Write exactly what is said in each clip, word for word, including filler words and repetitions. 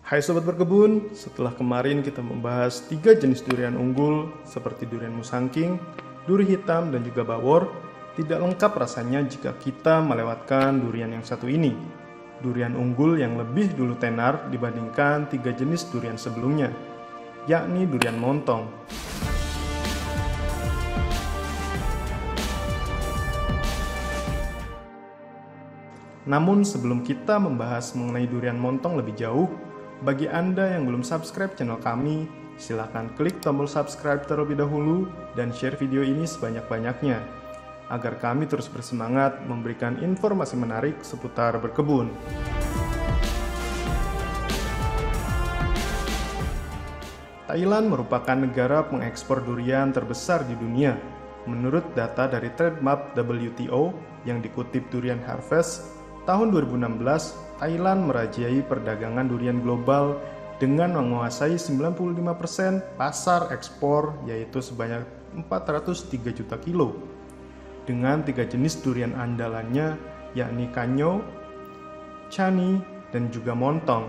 Hai Sobat Berkebun, setelah kemarin kita membahas tiga jenis durian unggul seperti durian musangking, duri hitam, dan juga bawor, tidak lengkap rasanya jika kita melewatkan durian yang satu ini. Durian unggul yang lebih dulu tenar dibandingkan tiga jenis durian sebelumnya, yakni durian montong. Namun sebelum kita membahas mengenai durian montong lebih jauh, bagi Anda yang belum subscribe channel kami, silahkan klik tombol subscribe terlebih dahulu dan share video ini sebanyak-banyaknya, agar kami terus bersemangat memberikan informasi menarik seputar berkebun. Thailand merupakan negara pengekspor durian terbesar di dunia. Menurut data dari Trade-Map W T O yang dikutip Durian Harvest, tahun dua ribu enam belas, Thailand merajai perdagangan durian global dengan menguasai sembilan puluh lima persen pasar ekspor, yaitu sebanyak empat ratus tiga juta kilo. Dengan tiga jenis durian andalannya, yakni Kanyo, Chani, dan juga Montong.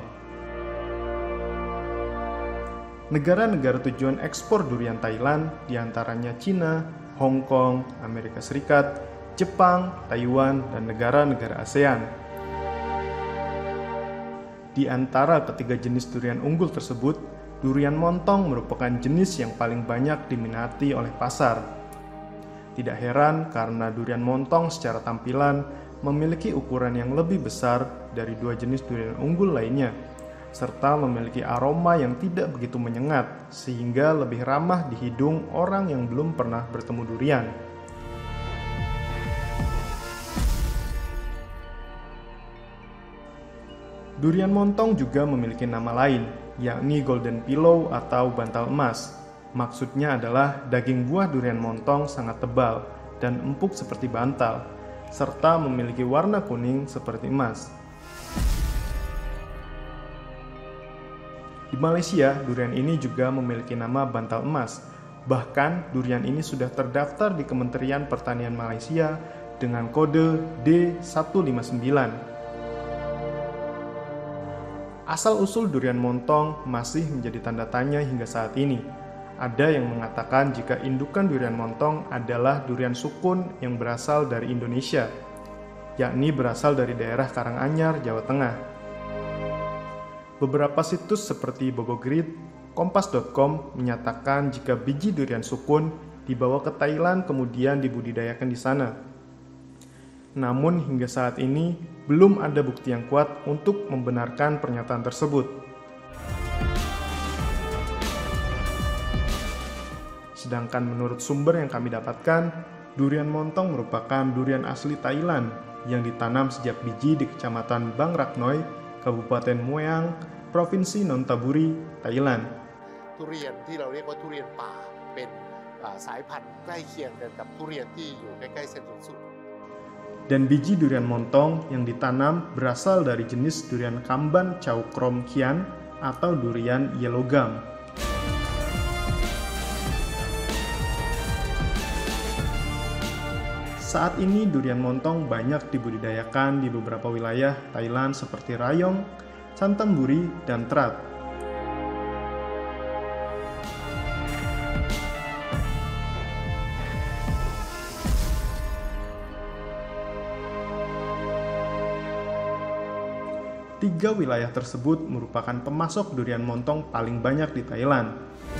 Negara-negara tujuan ekspor durian Thailand diantaranya Cina, Hong Kong, Amerika Serikat, Jepang, Taiwan, dan negara-negara ASEAN. Di antara ketiga jenis durian unggul tersebut, durian montong merupakan jenis yang paling banyak diminati oleh pasar. Tidak heran karena durian montong secara tampilan memiliki ukuran yang lebih besar dari dua jenis durian unggul lainnya, serta memiliki aroma yang tidak begitu menyengat, sehingga lebih ramah di hidung orang yang belum pernah bertemu durian. Durian montong juga memiliki nama lain, yakni golden pillow atau bantal emas. Maksudnya adalah daging buah durian montong sangat tebal dan empuk seperti bantal, serta memiliki warna kuning seperti emas. Di Malaysia, durian ini juga memiliki nama bantal emas. Bahkan, durian ini sudah terdaftar di Kementerian Pertanian Malaysia dengan kode D seratus lima puluh sembilan. Asal-usul durian montong masih menjadi tanda tanya hingga saat ini. Ada yang mengatakan jika indukan durian montong adalah durian sukun yang berasal dari Indonesia, yakni berasal dari daerah Karanganyar, Jawa Tengah. Beberapa situs seperti Bogogrid, Kompas dot com menyatakan jika biji durian sukun dibawa ke Thailand kemudian dibudidayakan di sana. Namun hingga saat ini belum ada bukti yang kuat untuk membenarkan pernyataan tersebut. Sedangkan menurut sumber yang kami dapatkan, durian montong merupakan durian asli Thailand yang ditanam sejak biji di Kecamatan Bang Raknoi, Kabupaten Mueang, Provinsi Nonthaburi, Thailand. ทุเรียนที่เราเรียกว่าทุเรียนป่าเป็นสายพันธุ์ใกล้เคียงกันกับทุเรียนที่อยู่ใกล้ๆเส้นศูนย์สูตร Dan biji durian montong yang ditanam berasal dari jenis durian Kamban Chow Krom Kian atau durian yellow gum. Saat ini durian montong banyak dibudidayakan di beberapa wilayah Thailand seperti Rayong, Chanthaburi, dan Trat. Tiga wilayah tersebut merupakan pemasok durian montong paling banyak di Thailand.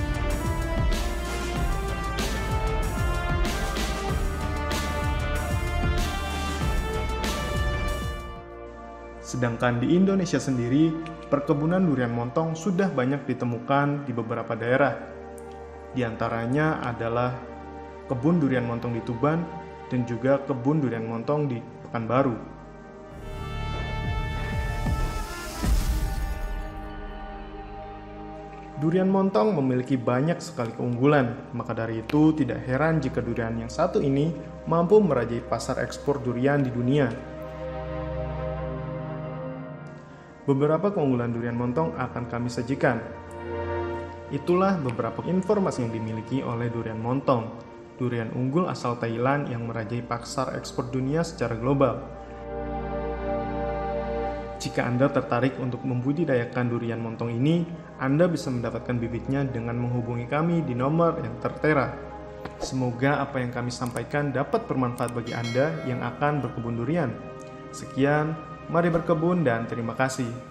Sedangkan di Indonesia sendiri, perkebunan durian montong sudah banyak ditemukan di beberapa daerah. Di antaranya adalah kebun durian montong di Tuban dan juga kebun durian montong di Pekanbaru. Durian montong memiliki banyak sekali keunggulan, maka dari itu tidak heran jika durian yang satu ini mampu merajai pasar ekspor durian di dunia. Beberapa keunggulan durian montong akan kami sajikan. Itulah beberapa informasi yang dimiliki oleh durian montong, durian unggul asal Thailand yang merajai pasar ekspor dunia secara global. Jika Anda tertarik untuk membudidayakan durian montong ini, Anda bisa mendapatkan bibitnya dengan menghubungi kami di nomor yang tertera. Semoga apa yang kami sampaikan dapat bermanfaat bagi Anda yang akan berkebun durian. Sekian, mari berkebun dan terima kasih.